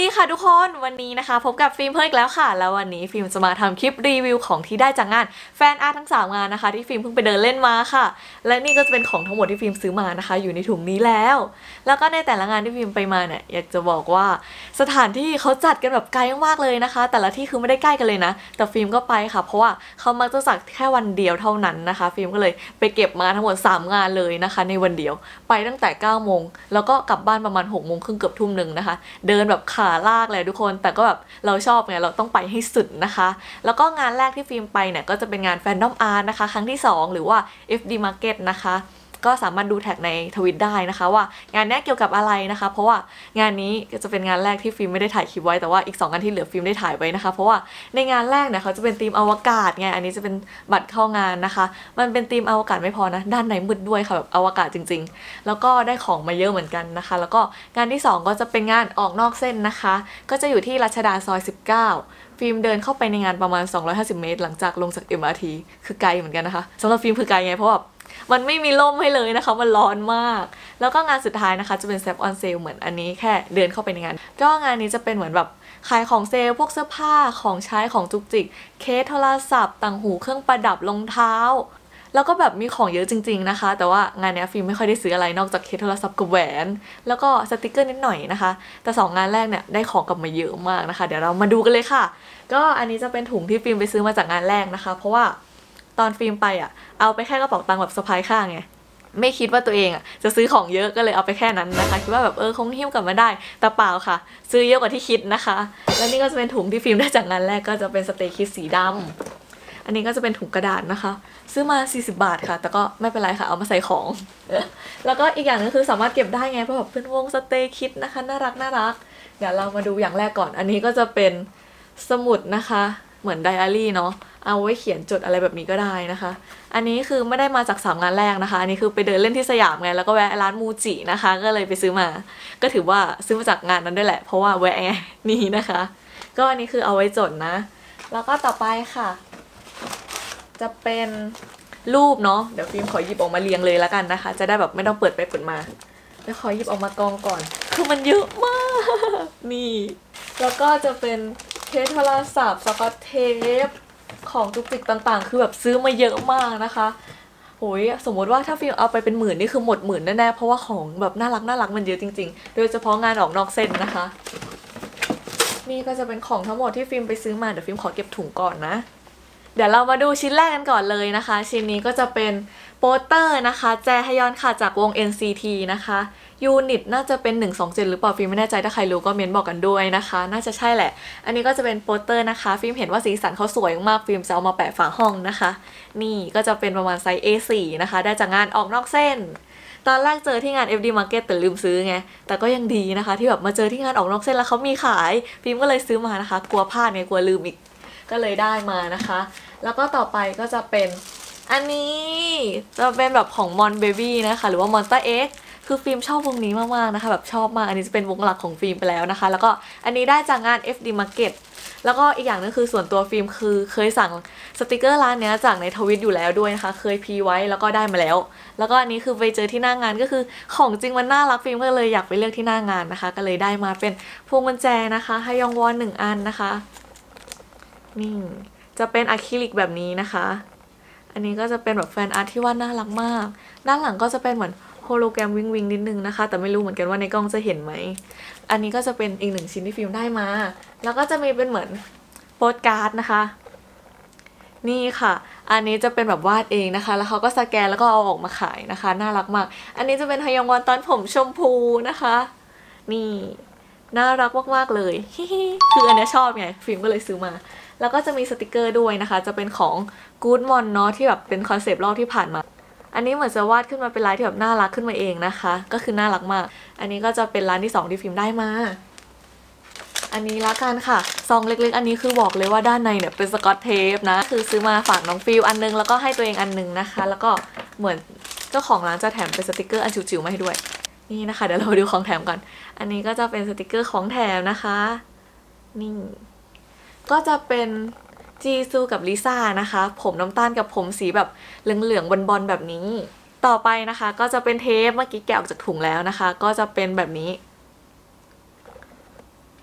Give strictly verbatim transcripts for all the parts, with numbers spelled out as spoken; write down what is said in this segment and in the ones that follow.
ดีค่ะทุกคนวันนี้นะคะพบกับฟิล์มเพิ่มอีกแล้วค่ะแล้ววันนี้ฟิล์มจะมาทำคลิปรีวิวของที่ได้จากงานแฟนอาร์ตทั้งสามงานนะคะที่ฟิล์มเพิ่งไปเดินเล่นมาค่ะและนี่ก็จะเป็นของทั้งหมดที่ฟิล์มซื้อมานะคะอยู่ในถุงนี้แล้วแล้วก็ในแต่ละงานที่ฟิล์มไปมาเนี่ยอยากจะบอกว่าสถานที่เขาจัดกันแบบไกลมากเลยนะคะแต่ละที่คือไม่ได้ใกล้กันเลยนะแต่ฟิล์มก็ไปค่ะเพราะว่าเขามักจะจัดแค่วันเดียวเท่านั้นนะคะฟิล์มก็เลยไปเก็บมาทั้งหมดสามงานเลยนะคะในวันเดียวไปตั้งแต่เก้าโมงแล้วก็กลับบ้านประมาณหกโมงครึ่งเกือบทุ่มหนึ่งนะคะเดินแบบขาลากเลยทุกคนแต่ก็แบบเราชอบไงเราต้องไปให้สุดนะคะแล้วก็งานแรกที่ฟิล์มไปเนี่ยก็จะเป็นงาน Fandom Art นะคะครั้งที่สองหรือว่า เอฟ ดี Market นะคะก็สามารถดูแท็กในทวิตได้นะคะว่างานนี้เกี่ยวกับอะไรนะคะเพราะว่างานนี้จะเป็นงานแรกที่ฟิล์มไม่ได้ถ่ายคลิปไว้แต่ว่าอีกสองงานที่เหลือฟิล์มได้ถ่ายไว้นะคะเพราะว่าในงานแรกเนี่ยเขาจะเป็นธีมอวกาศไงอันนี้จะเป็นบัตรเข้างานนะคะมันเป็นธีมอวกาศไม่พอนะด้านในมืดด้วยค่ะแบบอวกาศจริงๆแล้วก็ได้ของมาเยอะเหมือนกันนะคะแล้วก็งานที่สองก็จะเป็นงานออกนอกเส้นนะคะก็จะอยู่ที่รัชดาซอยสิบเก้าฟิล์มเดินเข้าไปในงานประมาณสองร้อยห้าสิบเมตรหลังจากลงจาก เอ็ม อาร์ ที คือไกลเหมือนกันนะคะสำหรับฟิล์มคือไกลไงเพราะว่ามันไม่มีร่มให้เลยนะคะมันร้อนมากแล้วก็งานสุดท้ายนะคะจะเป็นแซฟออนเซลเหมือนอันนี้แค่เดินเข้าไปในงานก็งานนี้จะเป็นเหมือนแบบขายของเซลพวกเสื้อผ้าของใช้ของจุกจิกเคสโทรศัพท์ต่างหูเครื่องประดับรองเท้าแล้วก็แบบมีของเยอะจริงๆนะคะแต่ว่างานนี้ฟิล์มไม่ค่อยได้ซื้ออะไรนอกจากเคสโทรศัพท์กับแหวนแล้วก็สติกเกอร์นิดหน่อยนะคะแต่สองงานแรกเนี่ยได้ของกลับมาเยอะมากนะคะเดี๋ยวเรามาดูกันเลยค่ะก็อันนี้จะเป็นถุงที่ฟิล์มไปซื้อมาจากงานแรกนะคะเพราะว่าตอนฟิล์มไปอ่ะเอาไปแค่กระเป๋าตังค์แบบสะพายข้างไงไม่คิดว่าตัวเองอ่ะจะซื้อของเยอะก็เลยเอาไปแค่นั้นนะคะคิดว่าแบบเออคงหิ้วกลับมาได้แต่เปล่าค่ะซื้อเยอะกว่าที่คิดนะคะและนี่ก็จะเป็นถุงที่ฟิล์มได้จากงานแรกก็จะเป็นสเตย์คิดสีดำอันนี้ก็จะเป็นถุงกระดาษนะคะซื้อมาสี่สิบบาทค่ะแต่ก็ไม่เป็นไรค่ะเอามาใส่ของแล้วก็อีกอย่างนึงคือสามารถเก็บได้ไงเพราะแบบเป็นวงสเตย์คิดนะคะน่ารักน่ารักเดี๋ยวเรามาดูอย่างแรกก่อนอันนี้ก็จะเป็นสมุดนะคะเหมือนไดอารี่เนาะเอาไว้เขียนจดอะไรแบบนี้ก็ได้นะคะอันนี้คือไม่ได้มาจากสามงานแรกนะคะอันนี้คือไปเดินเล่นที่สยามไงแล้วก็แวะร้านมูจินะคะก็เลยไปซื้อมาก็ถือว่าซื้อมาจากงานนั้นด้วยแหละเพราะว่าแวะไงนี่นะคะก็อันนี้คือเอาไว้จดนะแล้วก็ต่อไปค่ะจะเป็นรูปเนาะเดี๋ยวฟิล์มขอหยิบออกมาเรียงเลยแล้วกันนะคะจะได้แบบไม่ต้องเปิดไปเปิดมาเดี๋ยวขอหยิบออกมากองก่อนคือมันเยอะมากนี่แล้วก็จะเป็นเคสโทรศัพท์สกอตเทปของจุกจิกต่างๆคือแบบซื้อมาเยอะมากนะคะโหยสมมติว่าถ้าฟิล์มเอาไปเป็นหมื่นนี่คือหมดหมื่นแน่ๆเพราะว่าของแบบน่ารักน่ารักมันเยอะจริงๆโดยเฉพาะงานออกนอกเส้นนะคะนี่ก็จะเป็นของทั้งหมดที่ฟิล์มไปซื้อมาเดี๋ยวฟิล์มขอเก็บถุงก่อนนะเดี๋ยวเรามาดูชิ้นแรกกันก่อนเลยนะคะชิ้นนี้ก็จะเป็นโปสเตอร์นะคะแจฮยอนค่ะจากวง เอ็น ซี ที นะคะยูนิตน่าจะเป็นหนึ่ง สอง เจ็ดหรือเปล่าฟิล์มไม่แน่ใจถ้าใครรู้ก็เมนบอกกันด้วยนะคะน่าจะใช่แหละอันนี้ก็จะเป็นโปสเตอร์นะคะฟิล์มเห็นว่าสีสันเขาสวยมากฟิล์มจะเอามาแปะฝาห้องนะคะนี่ก็จะเป็นประมาณไซส์ เอ โฟร์ นะคะได้จากงานออกนอกเส้นตอนแรกเจอที่งาน เอฟ ดี Market แต่ลืมซื้อไงแต่ก็ยังดีนะคะที่แบบมาเจอที่งานออกนอกเส้นแล้วเขามีขายฟิล์มก็เลยซื้อมานะคะกลัวพลาดไงกลัวลืมอีกก็เลยได้มานะคะแล้วก็ต่อไปก็จะเป็นอันนี้จะเป็นแบบของ Mon Baby นะคะหรือว่า Monster X คือฟิล์มชอบวงนี้มากๆนะคะแบบชอบมากอันนี้จะเป็นวงหลักของฟิล์มไปแล้วนะคะแล้วก็อันนี้ได้จากงาน เอฟ ดี Market แล้วก็อีกอย่างนึงคือส่วนตัวฟิล์มคือเคยสั่งสติกเกอร์ร้านนี้จากในทวิตอยู่แล้วด้วยนะคะเคยพีไว้แล้วก็ได้มาแล้วแล้วก็อันนี้คือไปเจอที่หน้างานก็คือของจริงมันน่ารักฟิล์มก็เลยอยากไปเลือกที่หน้างานนะคะก็เลยได้มาเป็นพวงกุญแจนะคะฮยองวอนหนึ่งอันนะคะนี่จะเป็นอะคริลิกแบบนี้นะคะอันนี้ก็จะเป็นแบบแฟนอาร์ตที่วาดน่ารักมากด้านหลังก็จะเป็นเหมือนโฮโลแกรมวิงวิงนิดนึงนะคะแต่ไม่รู้เหมือนกันว่าในกล้องจะเห็นไหมอันนี้ก็จะเป็นอีกหนึ่งชิ้นที่ฟิล์มได้มาแล้วก็จะมีเป็นเหมือนโปสการ์ดนะคะนี่ค่ะอันนี้จะเป็นแบบวาดเองนะคะแล้วเขาก็สแกนแล้วก็เอาออกมาขายนะคะน่ารักมากอันนี้จะเป็นฮยองวอนตอนผมชมพูนะคะนี่น่ารักมากๆเลยคืออันนี้ชอบไงฟิล์มก็เลยซื้อมาแล้วก็จะมีสติกเกอร์ด้วยนะคะจะเป็นของ Good Mon เนาะที่แบบเป็นคอนเซปต์รอบที่ผ่านมาอันนี้เหมือนจะวาดขึ้นมาเป็นลายที่แบบน่ารักขึ้นมาเองนะคะก็คือน่ารักมากอันนี้ก็จะเป็นร้านที่สองที่ฟิล์มได้มาอันนี้ละกันค่ะซองเล็กๆอันนี้คือบอกเลยว่าด้านในเนี่ยเป็นสกอตเทปนะคือซื้อมาฝากน้องฟิลอันนึงแล้วก็ให้ตัวเองอันนึงนะคะแล้วก็เหมือนเจ้าของร้านจะแถมเป็นสติกเกอร์อันจิ๋วๆมาให้ด้วยนี่นะคะเดี๋ยวเราดูของแถมก่อนอันนี้ก็จะเป็นสติกเกอร์ของแถมนะคะนี่ก็จะเป็นจีซูกับลิซ่านะคะผมน้ำตาลกับผมสีแบบเหลืองๆบอลๆแบบนี้ต่อไปนะคะก็จะเป็นเทปเมื่อกี้แกะออกจากถุงแล้วนะคะก็จะเป็นแบบนี้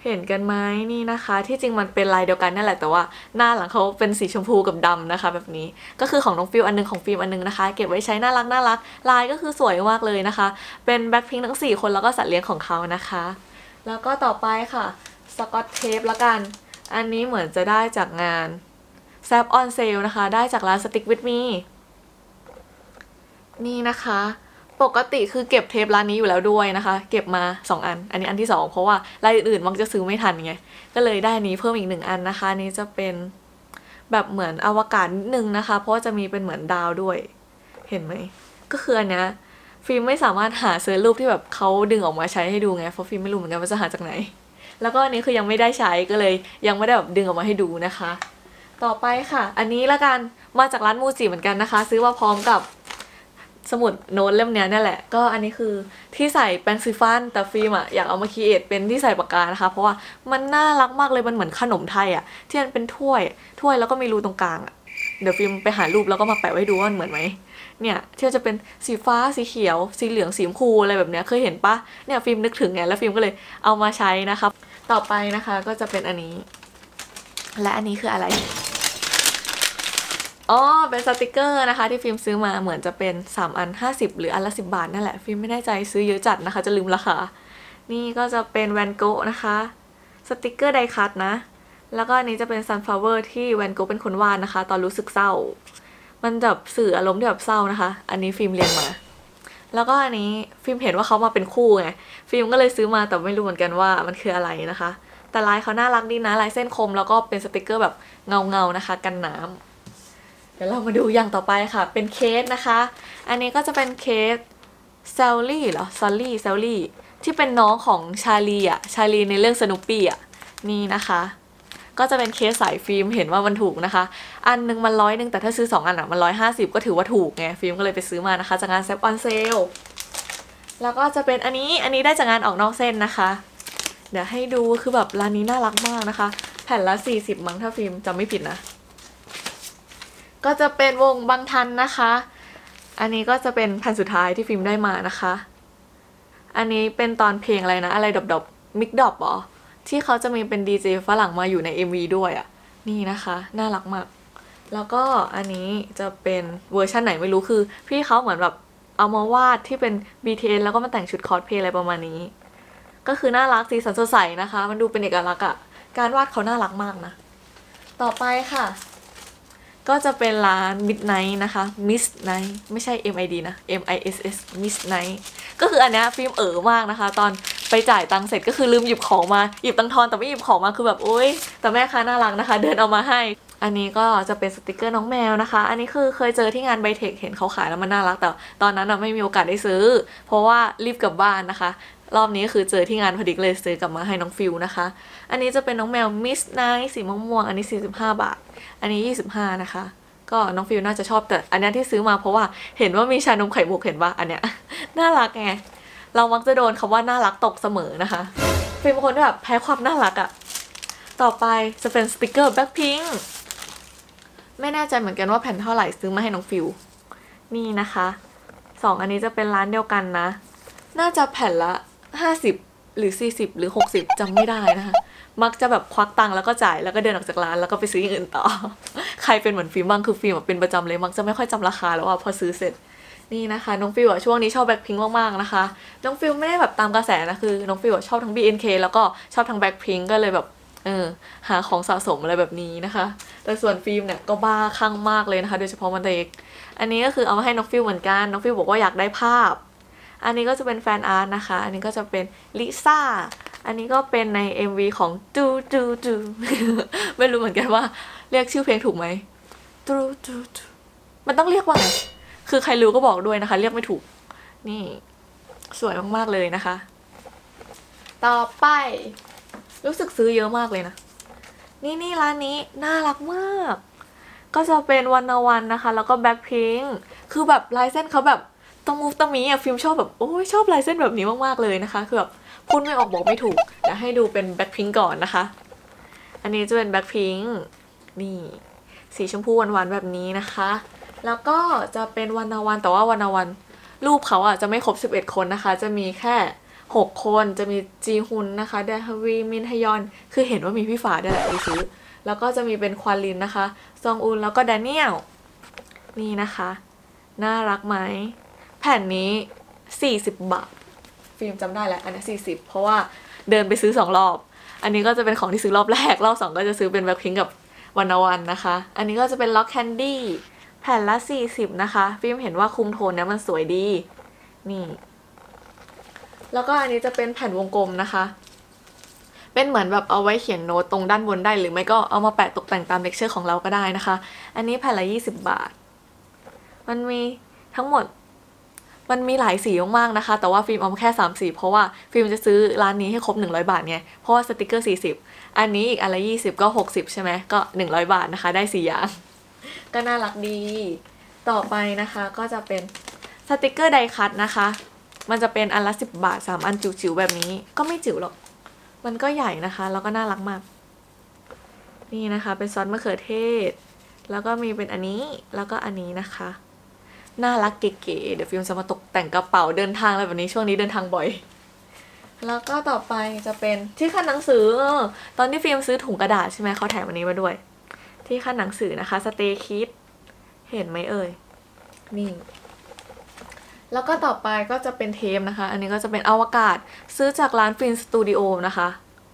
เห็นกันไหมนี่นะคะที่จริงมันเป็นลายเดียวกันนั่นแหละแต่ว่าหน้าหลังเขาเป็นสีชมพูกับดำนะคะแบบนี้ก็คือของน้องฟิลอันนึงของฟิล์มอันนึงนะคะเก็บไว้ใช้น่ารักน่ารักลายก็คือสวยมากเลยนะคะเป็นแบ็คพิงค์ทั้งสี่คนแล้วก็สัตว์เลี้ยงของเขานะคะแล้วก็ต่อไปค่ะสกอตเทปละกันอันนี้เหมือนจะได้จากงานแซบออนเซลนะคะได้จากร้าน Stick with me นี่นะคะปกติคือเก็บเทปร้านนี้อยู่แล้วด้วยนะคะเก็บมาสองอันอันนี้อันที่สองเพราะว่ารายอื่นๆมักจะซื้อไม่ทันไงก็เลยได้นี้เพิ่มอีกหนึ่งอันนะคะนี้จะเป็นแบบเหมือนอวกาศนิดนึงนะคะเพราะว่าจะมีเป็นเหมือนดาวด้วยเห็นไหมก็คืออันเนี้ยฟิล์มไม่สามารถหาเซิร์ชรูปที่แบบเขาดึงออกมาใช้ให้ดูไงเพราะฟิล์มไม่รู้เหมือนกันว่าจะหาจากไหนแล้วก็อันนี้คือยังไม่ได้ใช้ก็เลยยังไม่ได้แบบดึงออกมาให้ดูนะคะต่อไปค่ะอันนี้ละกันมาจากร้านมูจิเหมือนกันนะคะซื้อมาพร้อมกับสมุดโน้ตเล่มนี้นี่แหละก็อันนี้คือที่ใส่แปรงสีฟันแต่ฟิล์มอะอยากเอามาครีเอทเป็นที่ใส่ปากกานะคะเพราะว่ามันน่ารักมากเลยมันเหมือนขนมไทยอะที่มันเป็นถ้วยถ้วยแล้วก็มีรูตรงกลางอะเดี๋ยวฟิล์มไปหารูปแล้วก็มาแปะไว้ดูว่ามันเหมือนไหมเนี่ยที่จะเป็นสีฟ้าสีเขียวสีเหลืองสีชมพูอะไรแบบนี้เคยเห็นปะเนี่ยฟิล์มนึกถึงไงแล้วฟิล์มก็เลยเอามาใช้นะคะต่อไปนะคะก็จะเป็นอันนี้และอันนี้คืออะไรอ๋อเป็นสติกเกอร์นะคะที่ฟิล์มซื้อมาเหมือนจะเป็นสามอันห้าสิบหรืออันละสิบบาทนั่นแหละฟิล์มไม่แน่ใจซื้อเยอะจัดนะคะจะลืมราคานี่ก็จะเป็นแวนโกะนะคะสติกเกอร์ไดคัตนะแล้วก็อันนี้จะเป็นซันฟลาวเวอร์ที่แวนโกะเป็นคนวาดนะคะตอนรู้สึกเศร้ามันแบบสื่ออารมณ์ที่แบบเศร้านะคะอันนี้ฟิล์มเรียนมาแล้วก็อันนี้ฟิล์มเห็นว่าเขามาเป็นคู่ไงฟิล์มก็เลยซื้อมาแต่ไม่รู้เหมือนกันว่ามันคืออะไรนะคะแต่ลายเขาน่ารักดีนะลายเส้นคมแล้วก็เป็นสติกเกอร์แบบเงาเงานะคะกันน้ำเดี๋ยวเรามาดูอย่างต่อไปค่ะเป็นเคสนะคะอันนี้ก็จะเป็นเคสเซลลี่เหรอซอลลี่เซลลี่ที่เป็นน้องของชาลีอ่ะชาลีในเรื่องสนุปปี้อ่ะนี่นะคะก็จะเป็นเคสสายฟิล์มเห็นว่ามันถูกนะคะอันนึงมันร้อยนึงแต่ถ้าซื้อสองอันอ่ะมันร้อยห้าสิบก็ถือว่าถูกไงฟิล์มก็เลยไปซื้อมานะคะจากงานแซปออนเซลแล้วก็จะเป็นอันนี้อันนี้ได้จากงานออกนอกเส้นนะคะเดี๋ยวให้ดูคือแบบร้านนี้น่ารักมากนะคะแผ่นละสี่สิบมั้งถ้าฟิล์มจำไม่ผิดนะก็จะเป็นวงบางทันนะคะอันนี้ก็จะเป็นแผ่นสุดท้ายที่ฟิล์มได้มานะคะอันนี้เป็นตอนเพลงอะไรนะอะไรดอบดอบมิกดอบหรอที่เขาจะมีเป็นดีเจฝรั่งมาอยู่ใน เอ็ม วี ด้วยอ่ะนี่นะคะน่ารักมากแล้วก็อันนี้จะเป็นเวอร์ชันไหนไม่รู้คือพี่เขาเหมือนแบบเอามาวาดที่เป็น บี ที เอส แล้วก็มาแต่งชุดคอสเพลย์อะไรประมาณนี้ก็คือน่ารักสีสันสดใสนะคะมันดูเป็นเอกลักษณ์อ่ะการวาดเขาน่ารักมากนะต่อไปค่ะก็จะเป็นร้าน Midnight นะคะ Midnight ไม่ใช่ เอ็ม ไอ ดี นะ เอ็ม ไอ เอส เอส Midnight ก็คืออันนี้ฟิล์มเอ๋อมากนะคะตอนไปจ่ายตังค์เสร็จก็คือลืมหยิบของมาหยิบตังค์ทอนแต่ไม่หยิบของมาคือแบบโอ๊ยแต่แม่ค้าน่ารักนะคะเดินเอามาให้อันนี้ก็จะเป็นสติกเกอร์น้องแมวนะคะอันนี้คือเคยเจอที่งานไบเทคเห็นเขาขายแล้วมันน่ารักแต่ตอนนั้นไม่มีโอกาสได้ซื้อเพราะว่ารีบกลับบ้านนะคะรอบนี้คือเจอที่งานพอดีเลยซื้อกลับมาให้น้องฟิลนะคะอันนี้จะเป็นน้องแมว Midnight สีม่วงๆอันนี้สี่สิบห้าบาทอันนี้ยี่สิบห้านะคะก็น้องฟิลน่าจะชอบแต่อันนี้ที่ซื้อมาเพราะว่าเห็นว่ามีชานมไข่มุกเห็นปะอันเนี้ยน่ารักไงเรามักจะโดนคำว่าน่ารักตกเสมอนะคะฟิลเป็นคนที่แบบแพ้ความน่ารักอะต่อไปจะเป็นสติกเกอร์แบ็คพิงค์ไม่แน่ใจเหมือนกันว่าแผ่นเท่าไหร่ซื้อมาให้น้องฟิลนี่นะคะสองอันนี้จะเป็นร้านเดียวกันนะน่าจะแผ่นละห้าสิบหรือสี่สิบหรือหกสิบจำไม่ได้นะคะมักจะแบบควักตังค์แล้วก็จ่ายแล้วก็เดินออกจากร้านแล้วก็ไปซื้ออย่างอื่นต่อใครเป็นเหมือนฟิล์มบ้างคือฟิล์มเป็นประจำเลยมักจะไม่ค่อยจำราคาแล้วอ่ะพอซื้อเสร็จนี่นะคะน้องฟิลอ่ะช่วงนี้ชอบแบ็คพิงค์มากๆนะคะน้องฟิลไม่ได้แบบตามกระแสนะคือน้องฟิลชอบทั้ง บี เอ็น เค แล้วก็ชอบทั้งแบ็คพิงค์ก็เลยแบบเออหาของสะสมอะไรแบบนี้นะคะแต่ส่วนฟิล์มเนี่ยก็บ้าคลั่งมากเลยนะคะโดยเฉพาะมันเด็กอันนี้ก็คือเอามาให้น้องฟิลเหมือนกันน้องฟิลบอกว่าอยากได้ภาพอันนี้ก็จะเป็นแฟนอาร์ตนะคะอันนี้ก็จะเป็นลิซ่าอันนี้ก็เป็นใน เอ็ม วี ของจูจูจูไม่รู้เหมือนกันว่าเรียกชื่อเพลงถูกไหมจูจูจูมันต้องเรียกว่าไงคือใครรู้ก็บอกด้วยนะคะเรียกไม่ถูกนี่สวยมากๆเลยนะคะต่อไปรู้สึกซื้อเยอะมากเลยนะนี่นี่ร้านนี้น่ารักมากก็จะเป็นวันนาวันนะคะแล้วก็แบ็คพิงค์คือแบบลายเส้นเขาแบบตะมูตะมีอ่ะฟิล์มชอบแบบโอ้ยชอบลายเส้นแบบนี้มากๆเลยนะคะคือแบบพูดไม่ออกบอกไม่ถูกเดี๋ยวให้ดูเป็นแบ็คพิงค์ก่อนนะคะอันนี้จะเป็นแบ็คพิงค์นี่สีชมพูหวานๆแบบนี้นะคะแล้วก็จะเป็นวันนาวันแต่ว่าวันนาวันรูปเขาอ่ะจะไม่ครบสิบเอ็ดคนนะคะจะมีแค่หกคนจะมีจีฮุนนะคะเดฮวีมินฮยอนคือเห็นว่ามีพี่ฝาด้วยแหละไปซื้อแล้วก็จะมีเป็นควาลินนะคะซองอุนแล้วก็แดเนียลนี่นะคะน่ารักไหมแผ่นนี้สี่สิบบาทฟิล์มจำได้แหละอันนี้สี่สิบเพราะว่าเดินไปซื้อสองรอบอันนี้ก็จะเป็นของที่ซื้อรอบแรกรอบสองก็จะซื้อเป็นแบล็คพิงค์กับวันวันนะคะอันนี้ก็จะเป็นล็อกแคนดี้แผ่นละสี่สิบนะคะฟิล์มเห็นว่าคุมโทนเนี้ยมันสวยดีนี่แล้วก็อันนี้จะเป็นแผ่นวงกลมนะคะเป็นเหมือนแบบเอาไว้เขียนโน้ตตรงด้านบนได้หรือไม่ก็เอามาแปะตกแต่งตามเลคเชอร์ของเราก็ได้นะคะอันนี้แผ่นละยี่สิบบาทมันมีทั้งหมดมันมีหลายสีมากๆนะคะแต่ว่าฟิล์มเอาแค่สามสีเพราะว่าฟิล์มจะซื้อร้านนี้ให้ครบหนึ่งร้อยบาทไงเพราะว่าสติกเกอร์สี่สิบอันนี้อีกอันละยี่สิบก็หกสิบใช่ไหมก็หนึ่งร้อยบาทนะคะได้สี่อย่างก็น่ารักดีต่อไปนะคะก็จะเป็นสติกเกอร์ไดคัตนะคะมันจะเป็นอันละสิบบาทสามอันจิ๋วๆแบบนี้ก็ไม่จิ๋วหรอกมันก็ใหญ่นะคะแล้วก็น่ารักมากนี่นะคะเป็นซอสมะเขือเทศแล้วก็มีเป็นอันนี้แล้วก็อันนี้นะคะน่ารักเก๋ๆเดี๋ยวฟิล์มจะมาตกแต่งกระเป๋าเดินทางอะไรแบบนี้ช่วงนี้เดินทางบ่อยแล้วก็ต่อไปจะเป็นที่ขั้นหนังสือตอนที่ฟิล์มซื้อถุงกระดาษใช่ไหมเขาแถมอันนี้มาด้วยที่ขั้นหนังสือนะคะสเตย์คิดเห็นไหมเอ่ยนี่แล้วก็ต่อไปก็จะเป็นเทปนะคะอันนี้ก็จะเป็นอวกาศซื้อจากร้านฟินสตูดิโอนะคะ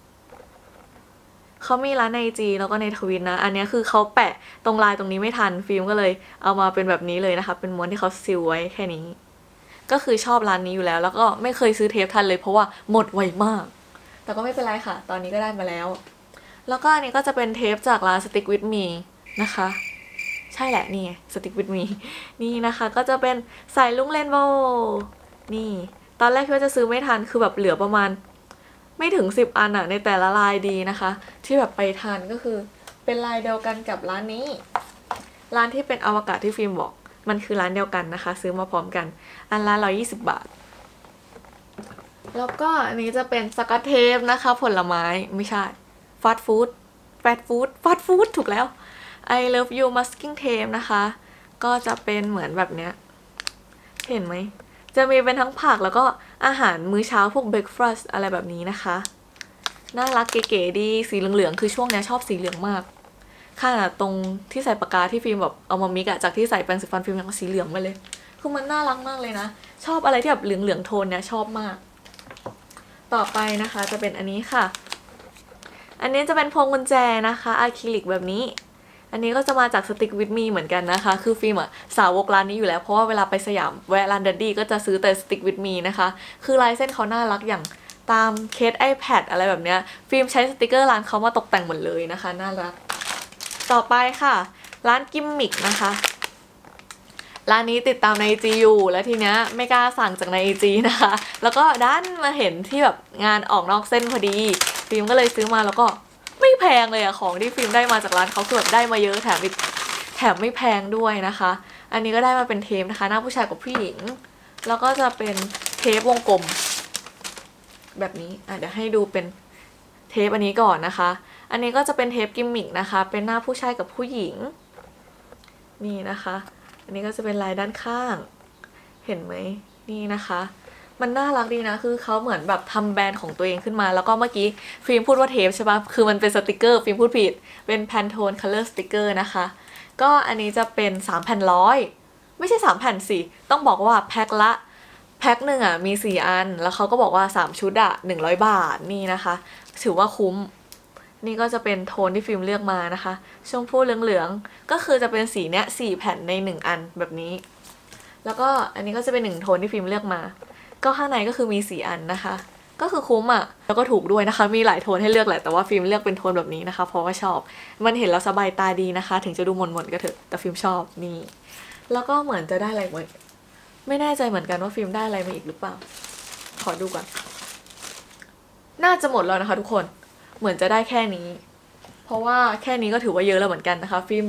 เขามีร้านในไอจีแล้วก็ในทวิตนะอันนี้คือเขาแปะตรงลายตรงนี้ไม่ทันฟิล์มก็เลยเอามาเป็นแบบนี้เลยนะคะเป็นม้วนที่เขาซิลไว้แค่นี้ก็คือชอบร้านนี้อยู่แล้วแล้วก็ไม่เคยซื้อเทปทันเลยเพราะว่าหมดไวมากแต่ก็ไม่เป็นไรค่ะตอนนี้ก็ได้มาแล้วแล้วก็อันนี้ก็จะเป็นเทปจากร้าน Stick with me นะคะใช่แหละนี่ Stick with me นี่นะคะก็จะเป็นสายลุ้งเรนโบว์นี่ตอนแรกคิดว่าจะซื้อไม่ทันคือแบบเหลือประมาณไม่ถึงสิบอันอะในแต่ละลายดีนะคะที่แบบไปทันก็คือเป็นลายเดียวกันกับร้านนี้ร้านที่เป็นอวกาศที่ฟิล์มบอกมันคือร้านเดียวกันนะคะซื้อมาพร้อมกันอันละร้อยยี่สิบบาทแล้วก็อันนี้จะเป็นสกัดเทปนะคะผลไม้ไม่ใช่ฟาสต์ฟู้ดแฟตฟู้ดฟาสต์ฟู้ดถูกแล้ว I love you masking tape นะคะก็จะเป็นเหมือนแบบเนี้ยเห็นไหมจะมีเป็นทั้งผักแล้วก็อาหารมื้อเช้าพวกเบรคฟาสต์อะไรแบบนี้นะคะน่ารักเก๋ๆดีสีเหลืองๆคือช่วงนี้ชอบสีเหลืองมากค่ะตรงที่ใส่ปากกาที่ฟิล์มแบบเอามามิกอะจากที่ใส่แปรงสีฟันฟิล์มยังสีเหลืองมาเลยคือมันน่ารักมากเลยนะชอบอะไรที่แบบเหลืองๆโทนเนี่ยชอบมากต่อไปนะคะจะเป็นอันนี้ค่ะอันนี้จะเป็นพวงกุญแจนะคะอะคริลิกแบบนี้อันนี้ก็จะมาจาก Stick with me เหมือนกันนะคะคือฟิล์มอะสาวกร้านนี้อยู่แล้วเพราะว่าเวลาไปสยามแวะร้านดัดดี้ก็จะซื้อแต่ Stick with me นะคะคือลายเส้นเขาน่ารักอย่างตามเคส iPad อะไรแบบเนี้ยฟิล์มใช้สติกเกอร์ร้านเขามาตกแต่งหมดเลยนะคะน่ารักต่อไปค่ะร้านกิมมิกนะคะร้านนี้ติดตามใน ไอ จี อยู่แล้วทีเนี้ยไม่กล้าสั่งจากใน ไอ จี นะคะแล้วก็ด้านมาเห็นที่แบบงานออกนอกเส้นพอดีฟิล์มก็เลยซื้อมาแล้วก็ไม่แพงเลยอะของที่ฟิล์มได้มาจากร้านเขาคือแบบได้มาเยอะแถมแถมไม่แพงด้วยนะคะอันนี้ก็ได้มาเป็นเทปนะคะหน้าผู้ชายกับผู้หญิงแล้วก็จะเป็นเทปวงกลมแบบนี้อ่ะเดี๋ยวให้ดูเป็นเทปอันนี้ก่อนนะคะอันนี้ก็จะเป็นเทปกิมมิกนะคะเป็นหน้าผู้ชายกับผู้หญิงนี่นะคะอันนี้ก็จะเป็นลายด้านข้างเห็นไหมนี่นะคะมันน่ารักดีนะคือเขาเหมือนแบบทำแบรนด์ของตัวเองขึ้นมาแล้วก็เมื่อกี้ฟิล์มพูดว่าเทปใช่ปะคือมันเป็นสติกเกอร์ฟิล์มพูดผิดเป็นแพนโทนคัลเลอร์สติกเกอร์นะคะก็อันนี้จะเป็นสามแผ่นร้อยไม่ใช่สามแผ่นสิต้องบอกว่าแพ็คละแพ็คหนึ่งอ่ะมีสี่อันแล้วเขาก็บอกว่าสามชุดอ่ะหนึ่งร้อยบาทนี่นะคะถือว่าคุ้มนี่ก็จะเป็นโทนที่ฟิล์มเลือกมานะคะชมพูเหลืองๆก็คือจะเป็นสีเนี้ยสี่แผ่นในหนึ่งอันแบบนี้แล้วก็อันนี้ก็จะเป็นหนึ่งโทนที่ฟิล์มเลือกมาก็ข้างในก็คือมีสี่อันนะคะก็คือคุ้มอ่ะแล้วก็ถูกด้วยนะคะมีหลายโทนให้เลือกแหละแต่ว่าฟิล์มเลือกเป็นโทนแบบนี้นะคะเพราะว่าชอบมันเห็นแล้วสบายตาดีนะคะถึงจะดูหม่นๆก็เถอะแต่ฟิล์มชอบนี่แล้วก็เหมือนจะได้อะไรเหมือนไม่แน่ใจเหมือนกันว่าฟิล์มได้อะไรมาอีกหรือเปล่าขอดูก่อนน่าจะหมดแล้วนะคะทุกคนเหมือนจะได้แค่นี้เพราะว่าแค่นี้ก็ถือว่าเยอะแล้วเหมือนกันนะคะฟิล์มแบบ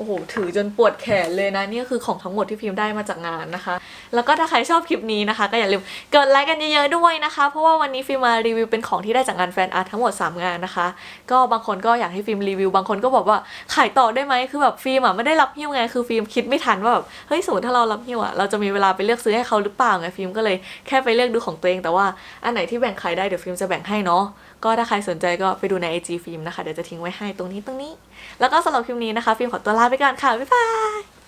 โอ้โหถือจนปวดแขนเลยนะนี่ก็คือของทั้งหมดที่ฟิล์มได้มาจากงานนะคะแล้วก็ถ้าใครชอบคลิปนี้นะคะก็อย่าลืมกดไลค์กันเยอะๆด้วยนะคะเพราะว่าวันนี้ฟิล์มมารีวิวเป็นของที่ได้จากงานแฟนอาร์ตทั้งหมดสามงานนะคะก็บางคนก็อยากให้ฟิล์มรีวิวบางคนก็บอกว่าขายต่อได้ไหมคือแบบฟิล์มอ่ะไม่ได้รับหิ้วไงคือฟิล์มคิดไม่ทันว่าแบบเฮ้ยสมมติถ้าเรารับหิ้วอ่ะเราจะมีเวลาไปเลือกซื้อให้เขาหรือเปล่าไงฟิล์มก็เลยแค่ไปเลือกดูของตัวเองแต่ว่าอันไหนที่แบ่งขายได้เดี๋ยวฟิล์มจะแบ่งให้เนาะก็ถ้าใครสนใจก็ไปดูใน ไอ จี ฟิล์มนะคะเดี๋ยวจะทิ้งไว้ให้ตรงนี้ตรงนี้แล้วก็สำหรับคลิปนี้นะคะฟิล์มขอตัวลาไปก่อนค่ะบ๊ายบาย